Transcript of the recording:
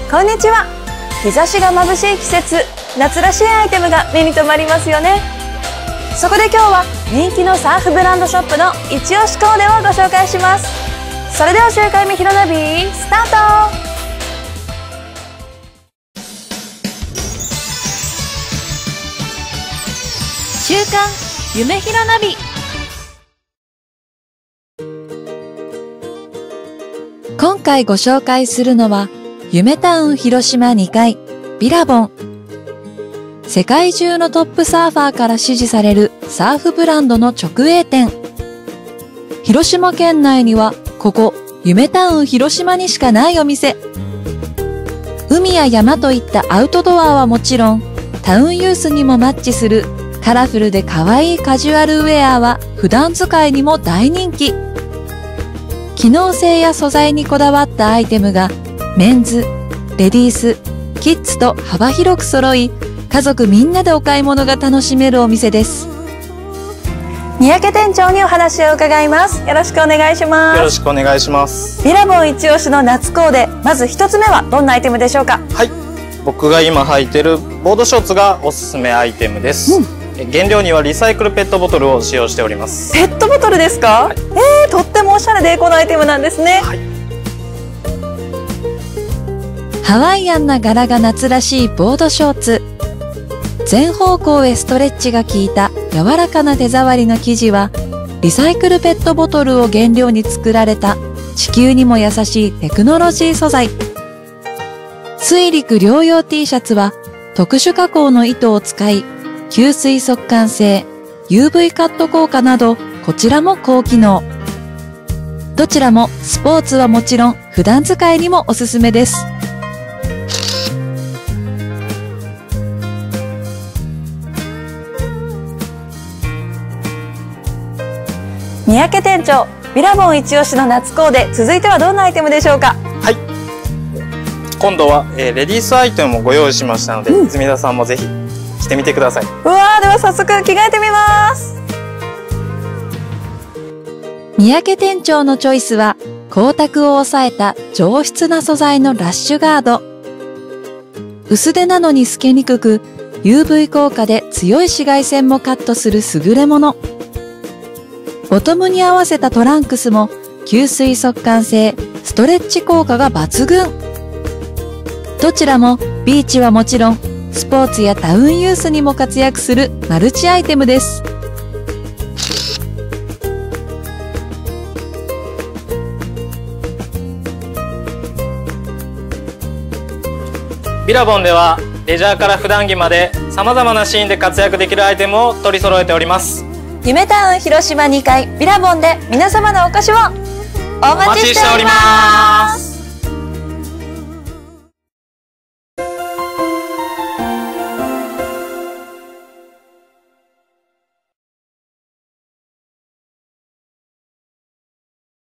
こんにちは。日差しが眩しい季節、夏らしいアイテムが目に留まりますよね。そこで今日は人気のサーフブランドショップの一押しコーデをご紹介します。それでは週回目ひろナビスタート。週刊夢ひろナビ。 今回ご紹介するのは夢タウン広島2階ビラボン。世界中のトップサーファーから支持されるサーフブランドの直営店。広島県内にはここ夢タウン広島にしかないお店。海や山といったアウトドアはもちろん、タウンユースにもマッチするカラフルで可愛いカジュアルウェアは普段使いにも大人気。機能性や素材にこだわったアイテムがメンズ、レディース、キッズと幅広く揃い、家族みんなでお買い物が楽しめるお店です。 三宅店長にお話を伺います。よろしくお願いします。 よろしくお願いします。 ビラボン一押しの夏コーデ、まず一つ目はどんなアイテムでしょうか？ はい、僕が今履いてるボードショーツがおすすめアイテムです。原料にはリサイクルペットボトルを使用しております。 ペットボトルですか？はい、とってもおしゃれでエコなアイテムなんですね。はい、 ハワイアンな柄が夏らしいボードショーツ。全方向へストレッチが効いた柔らかな手触りの生地は、リサイクルペットボトルを原料に作られた地球にも優しいテクノロジー素材。水陸両用 T シャツは特殊加工の糸を使い、吸水速乾性、UV カット効果など、こちらも高機能。どちらもスポーツはもちろん普段使いにもおすすめです。 三宅店長、ビラボン一押しの夏コーデ、続いてはどんなアイテムでしょうか？ はい、今度は、レディースアイテムもご用意しましたので、泉田さんもぜひ着てみてください。 うわー、では早速着替えてみます。 三宅店長のチョイスは、光沢を抑えた上質な素材のラッシュガード。薄手なのに透けにくく、UV 効果で強い紫外線もカットする優れもの。ボトムに合わせたトランクスも吸水速乾性、ストレッチ効果が抜群。どちらもビーチはもちろん、スポーツやタウンユースにも活躍するマルチアイテムです。 ビラボンではレジャーから普段着まで様々なシーンで活躍できるアイテムを取り揃えております。 夢タウン広島2階ビラボンで皆様のお越しをお待ちしております。